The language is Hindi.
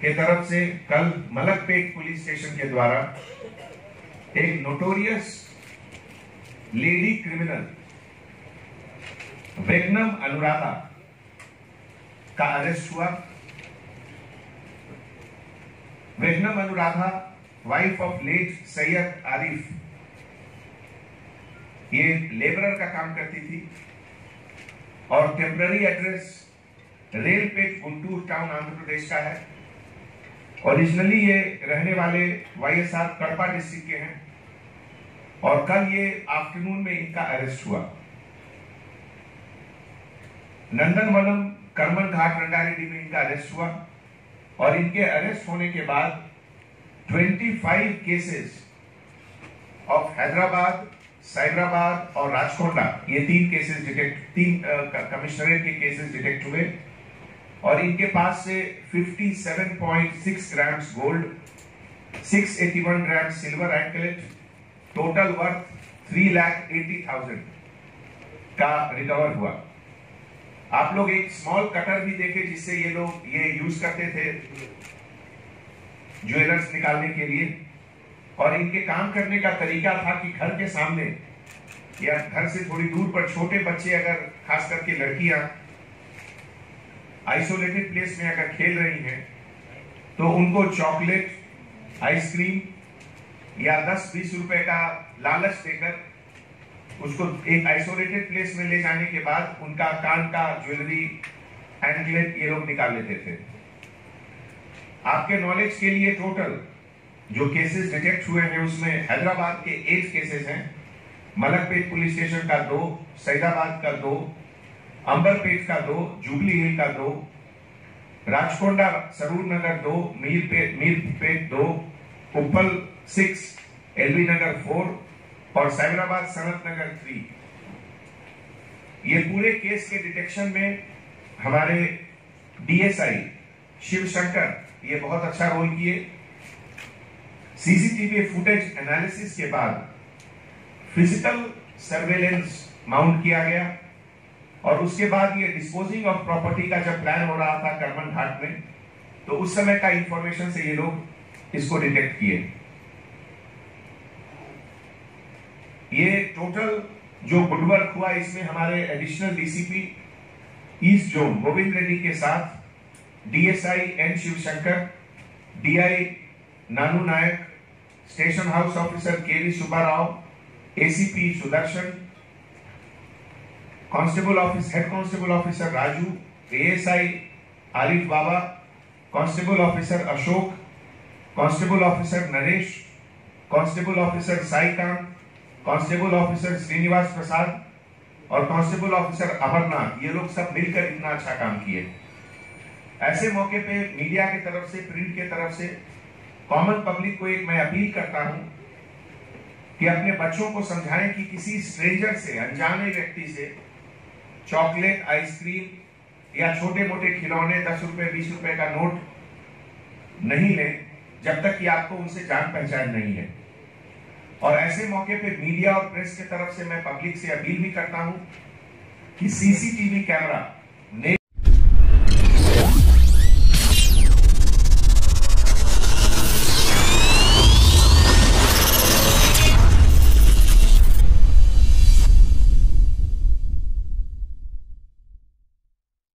के तरफ से कल मलकपेट पुलिस स्टेशन के द्वारा एक notorious lady criminal Vegnam Anuradha का अरेस्ट हुआ। Vegnam Anuradha wife of late Syed Arif, ये लेबरर का काम करती थी और temporary address Railpet Guntur town Andhra Pradesh का है। ओरिजिनली ये रहने वाले YSR कडपा डिस्ट्रिक्ट के हैं और कल ये आफ्टरनून में इनका अरेस्ट हुआ। नंदनवनम करमन घाट रंगारेड्डी में इनका अरेस्ट हुआ और इनके अरेस्ट होने के बाद 25 केसेस ऑफ हैदराबाद, साइबराबाद और राजकोंडा, ये तीन कमिश्नरेट के केसेस डिटेक्ट हुए और इनके पास से 57.6 grams gold, 681 grams silver anklet, total worth 3,80,000 का रिकवर हुआ। आप लोग एक स्मॉल कटर भी देखे जिससे ये लोग ये यूज करते थे ज्वेलर्स निकालने के लिए, और इनके काम करने का तरीका था कि घर के सामने या घर से थोड़ी दूर पर छोटे बच्चे, अगर खास करके लड़कियां आइसोलेटेड प्लेस में अगर खेल रही हैं, तो उनको चॉकलेट, आइसक्रीम या 10-20 रुपए का लालच देकर उसको एक आइसोलेटेड प्लेस में ले जाने के बाद उनका कान का ज्वेलरी, एंकलेट ये लोग निकाल लेते थे। आपके नॉलेज के लिए टोटल जो केसेस डिटेक्ट हुए हैं उसमें हैदराबाद के 8 केसेस हैं, मलकपेट पुलिस स्टेशन का 2, सैदाबाद का 2, अंबरपेट का 2, जुबली हिल का 2, राजकोंडा सरूर नगर 2, मीरपेट 2, उप्पल 6, एलबी नगर 4 और साइबराबाद सनत नगर 3। ये पूरे केस के डिटेक्शन में हमारे DSI शिवशंकर ये बहुत अच्छा रोल किए। CCTV फुटेज एनालिसिस के बाद फिजिकल सर्वेलेंस माउंट किया गया और उसके बाद ये डिस्पोजिंग ऑफ प्रॉपर्टी का जब प्लान हो रहा था करमन घाट में, तो उस समय का इंफॉर्मेशन से ये लोग इसको डिटेक्ट किए। ये टोटल जो गुड वर्क हुआ, इसमें हमारे additional DCP east zone Govind Reddy के साथ DSI N Shivshankar, DI Nanu Nayak, station house officer KV Subbarao, ACP Sudarshan, constable office head constable officer Raju, ASI Arif Baba, constable officer Ashok, constable officer Naresh, constable officer Saikanth, constable officer Srinivas Prasad और कांस्टेबल ऑफिसर अमरनाथ, ये लोग सब मिलकर इतना अच्छा काम किए। ऐसे मौके पे मीडिया की तरफ से, प्रिंट की तरफ से कॉमन पब्लिक को एक मैं अपील करता हूं कि अपने बच्चों को समझाएं कि किसी स्ट्रेंजर से, अनजाने व्यक्ति से चॉकलेट, आइसक्रीम या छोटे मोटे खिलौने 10 रुपए 20 रुपए का नोट नहीं लें जब तक कि आपको उनसे जान पहचान नहीं है। और ऐसे मौके पे मीडिया और प्रेस की तरफ से मैं पब्लिक से अपील भी करता हूं कि CCTV कैमरा